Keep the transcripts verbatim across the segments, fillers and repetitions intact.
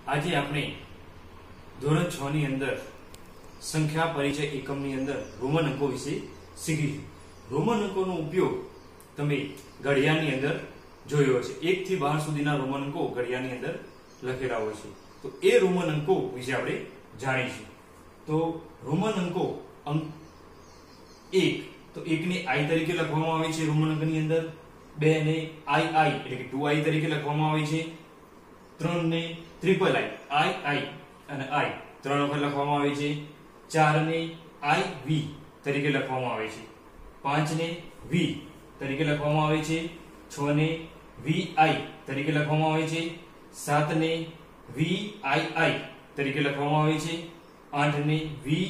આજે આપણે ધોરણ છ ની અંદર સંખ્યા પરિચય એકમની અંદર રોમન અંકો વિશે શીખીશું. રોમન અંકોનો ઉપયોગ તમે ઘડિયાળની અંદર જોયો હશે. એક થી બાર સુધીના રોમન અંકો ઘડિયાળની અંદર લખેલા હોય છે. તો એ રોમન અંકો વિશે આપણે જાણીશું. તો રોમન અંકો અંક એક, તો એક ને આઈ તરીકે લખવામાં આવે છે રોમન અંકની અંદર. બે ને આઈ આઈ એટલે કે ટુ આઈ તરીકે લખવામાં આવે છે. ત્રણ ને ટ્રિપલ આઈ આઈ આઈ અને આઈ ત્રણ વખત લખવામાં આવે છે. ચાર ને આઈ વી તરીકે લખવામાં આવે છે. પાંચ ને વી તરીકે લખવામાં આવે છે. છ ને વી આઈ તરીકે લખવામાં આવે છે. સાત ને વી આઈ આઈ તરીકે લખવામાં આવે છે. આઠ ને વી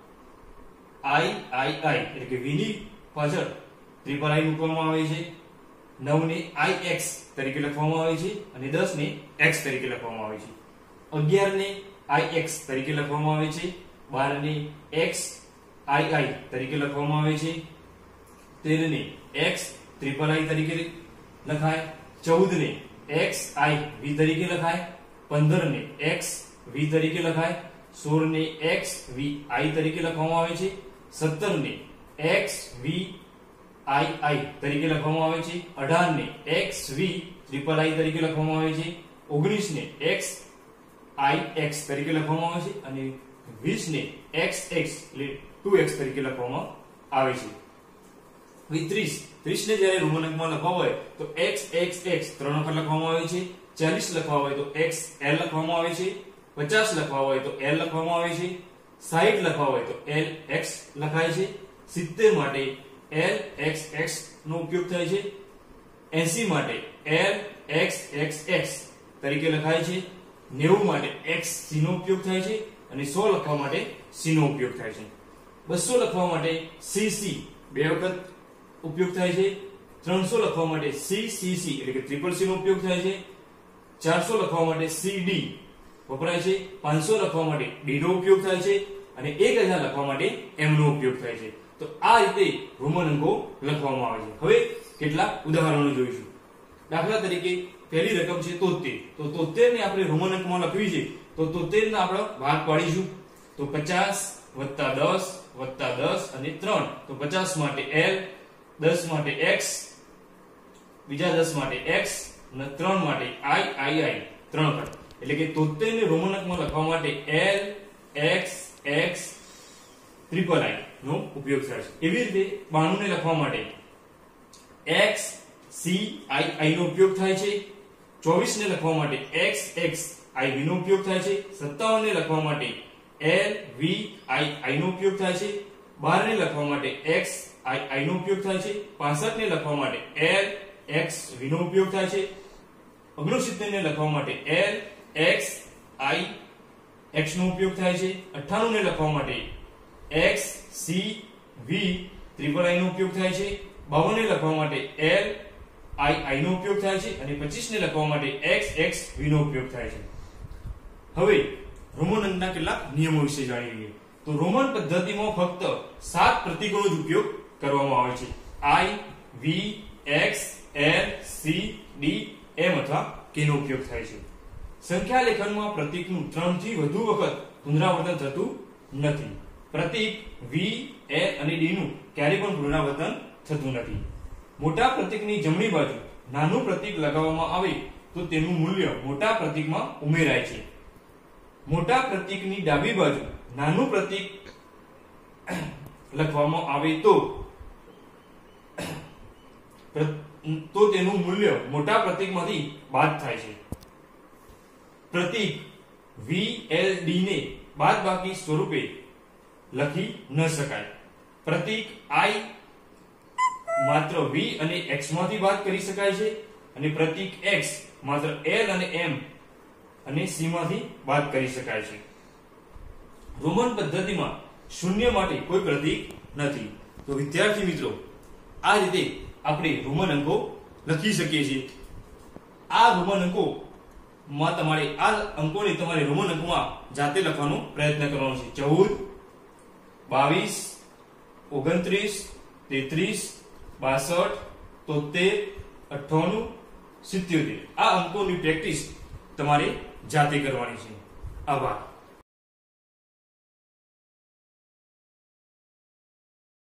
આઈ આઈ આઈ એટલે કે વી ની પાછળ ટ્રિપલ આઈ મૂકવામાં આવે છે. નવ ને આઈ એક્સ તરીકે લખવામાં આવે છે અને દસ ને એક્સ તરીકે લખવામાં આવે છે. અગિયાર ને આઈ એક્સ તરીકે લખવામાં આવે છે. બાર ને એક્સ આઈ આઈ તરીકે લખવામાં આવે છે. તેર ને એક્સ ટ્રિપલ આઈ તરીકે લખાય. ચૌદ ને એક્સ આઈ વી તરીકે લખાય. પંદર ને એક્સ વી તરીકે લખાય. સોળ ને એક્સ વી આઈ તરીકે લખવામાં આવે છે. સત્તર ને એક્સ વી આઈ આઈ તરીકે લખવામાં આવે છે. અઢાર ને એક્સ વી ટ્રિપલ આઈ તરીકે લખવામાં આવે છે. ઓગણીસ ને એક્સ આઈ એક્સ તરીકે લખવામાં આવે છે અને વીસ ને એક્સ એક્સ એટલે ટુ એક્સ તરીકે લખવામાં આવે છે. ત્રીસ ત્રીસ ને જ્યારે રોમન અંકમાં લખવા હોય તો એક્સ એક્સ એક્સ ત્રણ વખત લખવામાં આવે છે. ચાલીસ લખવા હોય તો એક્સ એલ લખવામાં આવે છે. પચાસ લખવા હોય તો એલ લખવામાં આવે છે. સાઠ લખવા હોય તો એલ એક્સ લખાય છે. સિત્તેર માટે એલ એક્સ એક્સ નો ઉપયોગ થાય છે. એંસી માટે એલ એક્સ એક્સ એક્સ તરીકે લખાય છે. નેવું માટે એક્સ સી નો ઉપયોગ થાય છે અને સો લખવા માટે સી નો ઉપયોગ થાય છે. બસો લખવા માટે સી સી બે વખત ઉપયોગ થાય છે. ત્રણસો લખવા માટે સી સી સી એટલે કે ટ્રિપલ સી નો ઉપયોગ થાય છે. ચારસો લખવા માટે સી ડી વપરાય છે. પાંચસો લખવા માટે ડી નો ઉપયોગ થાય છે અને એક હજાર લખવા માટે એમ નો ઉપયોગ થાય છે. તો આ રીતે રોમન અંકો લખવામાં આવે છે. હવે કેટલાક ઉદાહરણો જોઈશું. દાખલા તરીકે પહેલી રકમ છે તોતેર. તો તોતેર ને આપણે રોમન અંકમાં લખવી છે તો તોતેર ના આપણે ભાગ પાડીશું. તો પચાસ વત્તા દસ વત્તા દસ અને ત્રણ. તો પચાસ માટે એલ, દસ માટે એક્સ, બીજા દસ માટે એક્સ અને ત્રણ માટે આઈ આઈ આઈ ત્રણ વખત. એટલે કે તોતેર ને રોમન અંકમાં લખવા માટે L X X triple I નો ઉપયોગ થાય છે. એવી રીતે બાણું ને લખવા માટે એક્સ સી આઈ આઈ નો ઉપયોગ થાય છે. ચોવીસ ને લખવા માટે એક્સ એક્સ આઈ વી નો ઉપયોગ થાય છે. સત્તાવન ને લખવા માટે એલ વી આઈ આઈ નો ઉપયોગ થાય છે. બાર ને લખવા માટે એક્સ આઈ આઈ નો ઉપયોગ થાય છે. પાસઠ ને લખવા માટે એલ એક્સ વી નો ઉપયોગ થાય છે. ઓગણસિત્તેર ને લખવા માટે એલ એક્સ આઈ એક્સ નો ઉપયોગ થાય છે. અઠ્ઠાણું ને લખવા માટે X C V triple I નો ઉપયોગ થાય છે. બાવન ને લખવા માટે એલ આઈ આઈ નો ઉપયોગ થાય છે અને પચીસ ને લખવા માટે એક્સ એક્સ વી નો ઉપયોગ થાય છે. હવે રોમન અંકના કેટલાક નિયમો વિશે જાણી લઈએ. તો રોમન પદ્ધતિમાં ફક્ત સાત પ્રતીકોનો જ ઉપયોગ કરવામાં આવે છે. I V X L C D M અથવા કે નો ઉપયોગ થાય છે. સંખ્યા લેખનમાં પ્રતીકનું ત્રણ થી વધુ વખત પુનરાવર્તન થતું નથી. પ્રતીક વી એલ અને ડી નું ક્યારેય પણ પુનરાવર્તન થતું નથી. મોટા પ્રતીકની જમણી બાજુ નાનું પ્રતીક લગાવવામાં આવે તો તેનું મૂલ્ય મોટા પ્રતીકમાં ઉમેરાય છે. મોટા પ્રતીકની ડાબી બાજુ નાનું પ્રતીક લખવામાં આવે તો તો તેનું મૂલ્ય મોટા પ્રતીકમાંથી બાદ થાય છે. પ્રતીક વી એલ ડી ને બાદબાકી સ્વરૂપે લખી ન શકાય. પ્રતીક આઈ માત્ર વી અને એક્સ માંથી બાદ કરી શકાય છે અને પ્રતીક એક્સ માત્ર એલ અને એમ અને સી માંથી બાદ કરી શકાય છે. રોમન પદ્ધતિમાં શૂન્ય માટે કોઈ પ્રતીક નથી. તો વિદ્યાર્થી મિત્રો, આ રીતે આપણે રોમન અંકો લખી શકીએ છીએ. આ રોમન અંકો માં તમારે આ અંકોને તમારે રોમન અંકોમાં જાતે લખવાનો પ્રયત્ન કરવાનો છે. ચૌદ, બાવીસ, ઓગણત્રીસ, તેત્રીસ, બાસઠ, તોતેર, અઠ્ઠાણું, સિત્યોતેર. આ અંકોની પ્રેક્ટિસ તમારે જાતે કરવાની છે. આભાર.